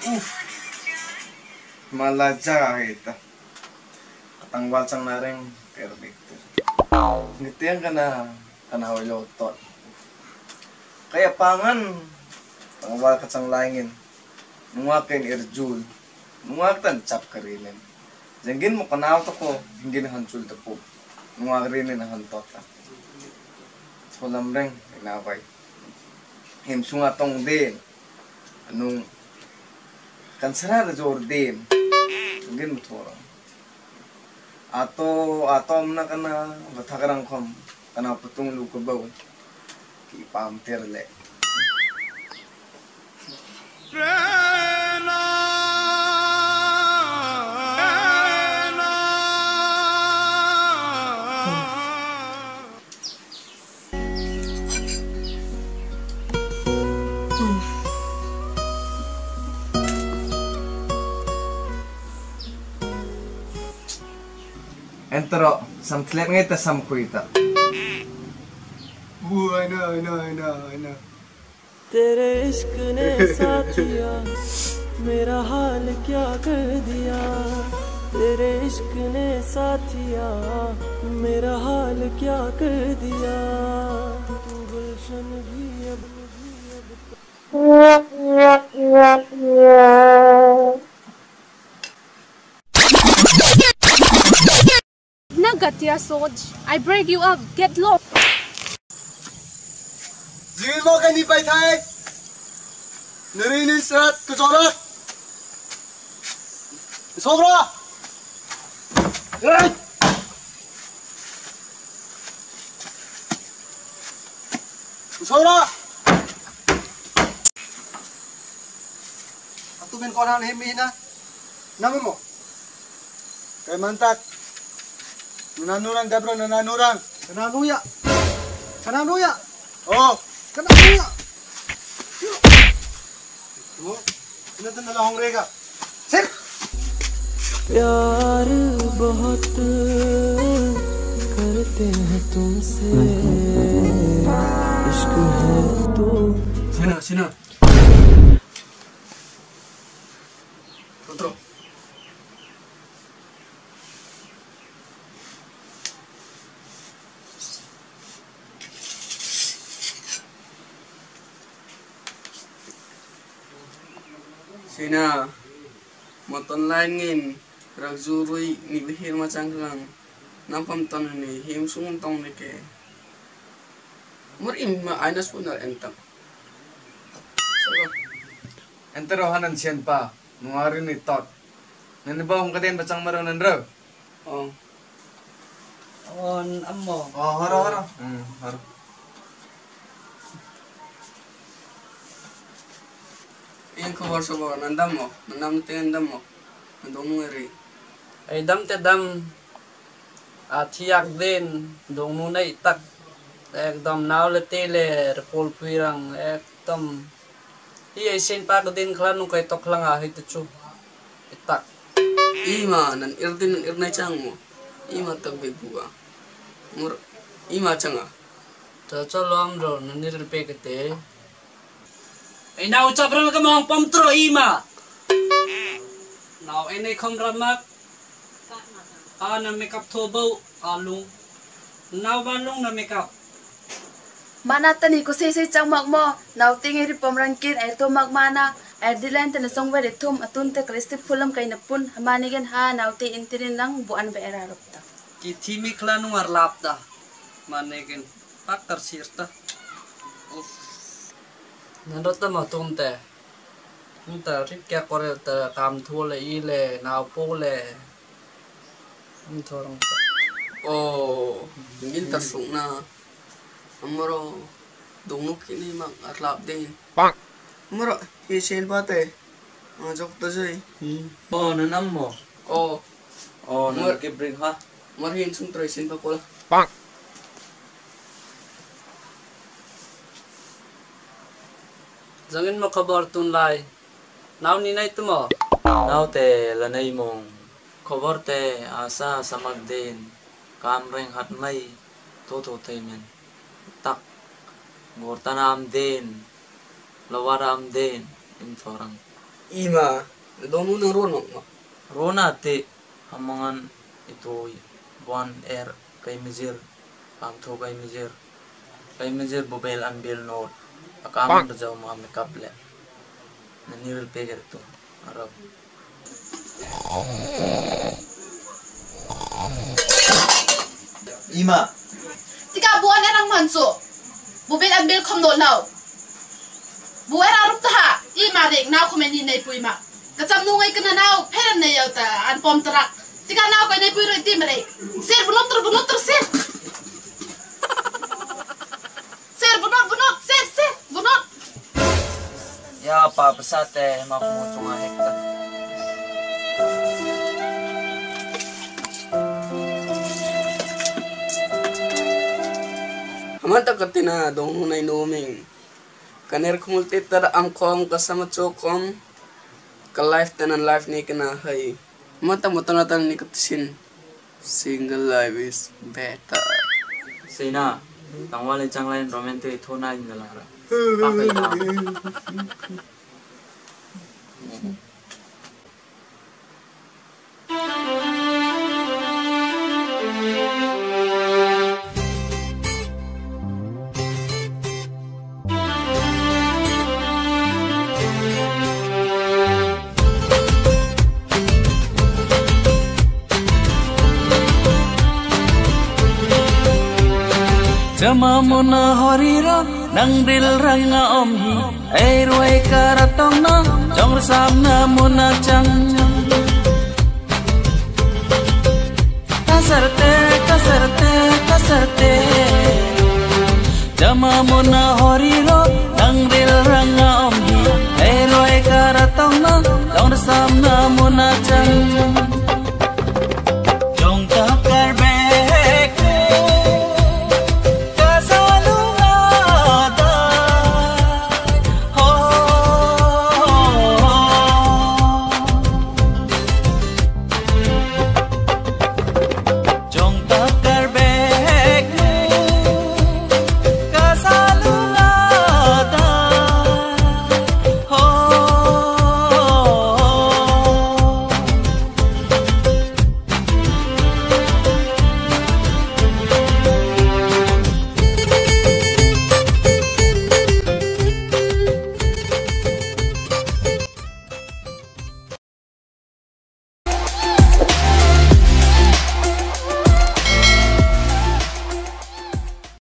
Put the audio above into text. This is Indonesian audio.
Malaja kita. Katangwal sang nareng perfecto. Ngitian kana walotot. Kaya pangan tangwal katsang langin. Nungakin irjul. Nungaktan cap karinin. Janggin mo kanaw to ko, hindi na hansul to po. Nungakirinin na hantot ta. Walang reng, inaway. Himsunga tong din. Anong kansara Jordan. Janggin mo to. Atom na kana batakarang kom. Kana putong lukabaw. Kipam terle. Entero, samtlet nga ita samkuita. Ano. तेरे इश्क ने साथिया मेरा हाल क्या कर दिया तेरे इश्क ने साथिया मेरा हाल क्या कर दिया गुलशन भी अब Nagatia Soj, I break you up, get low. Zingin mo kay Nipay Thay! Narinig sarat kasorak! Sobra! Right! Sobra! Atumin ko na himina. Naman mo. Kay mantak. Nananurang gabro, nananurang. Kananuya. Kananuya. Oh. Kananuya. Oh. Inatan na lahong rega. Sir. प्यार बहुत करते हैं तुमसे इश्क है तो Sino. Kontrol. Sina, moton langin, ragzurui ni bihir macang lang, nampam ton ni him sungtong ni ke. Murim ma anas punar entam. Enter rohanan sian pa, nungari ni tot. Nanibaw kung katin bacang maraw nandraw. Oh. on ammo Oh, haro. Haro. Yang kabar sobo nandam mo, nandam mo, nandong ngeri. ay dam te dam athiyak din dong nu nai tak ekdom naule tele repol pirang ekdom hi sen pa din klan nu kai tok lang a hitu chu itak Ima nan irdin irnai chang mo. Ima tagbe buga. Mur ima changa. cho lom ro nanir pe kete ay nau chapran ka mong pamtro ima nau enai khom ramak ana makeup thobo alung nau balung na makeup Mana tani ko sisi chang magmo, now tingi ri pamrangkin ay to magmana, ay dilan tani song wari tum atun te kristi pulam kay napun, hamanigan ha now ti intirin lang buan ba erarop ta. ki thimi klanu arlap da manegen pakar sirta nanrota ma tumte nta rik kya kore ta kam thole ile naw pole thorong Oh, ingin tersung na. Amaro donguk ini mak arlap din. Bang. Amaro hisen pate. Ajok ta jay. oh nanam mo Oh, nar ke bring ha marhin sung tresin pa pula. jangin mo khabar tun lai naw ni nai tumo naw te lanai mong khabar te asa samag din kam reng hat mai to te men tak gortanam din lawaram din in thorang Ima, dong nang ronok mo. Rona te hamangan itu buan kay mizir pamtho kay mizir bobel ambil note akaman berjauh mga makeup le naniril peger tu arab Ima Tika buan erang manso. Bubel ambil kom no now. Buer arup taha. Ima dek now komen ni nay pui ma. Kacam nungai kena now peran nay yau ta an pom terak. Tika now kay nay pui roi tim rei. Ser bunotor ser. Ser bunot ser bunot. ya pa pesate makmo tunga hekta Amata katina dong nai noming. Kaner kumulti tar amkom kasama chokom. Ka life tanan life ni kana hai. Mata mutanatan ni katisin. Single life is better. sina tangwale changlain romantic thona inalara pakai na Jama muna horira nang dil ranga omhi ai ruai karatong na jong rasam na muna chang kasarte Jama muna horira